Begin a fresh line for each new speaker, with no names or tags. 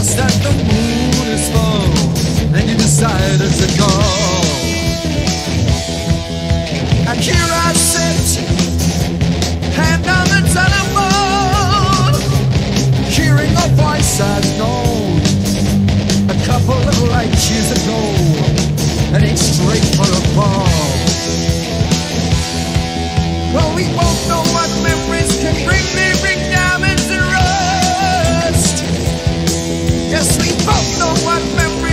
guess that the moon is full, and you decided to go. And here I sit, hand on the telephone, hearing a voice I've known a couple of light years ago, heading straight for a ball. Well, we both know what memories can bring me, bring diamonds and rust. Yes, we both know what memories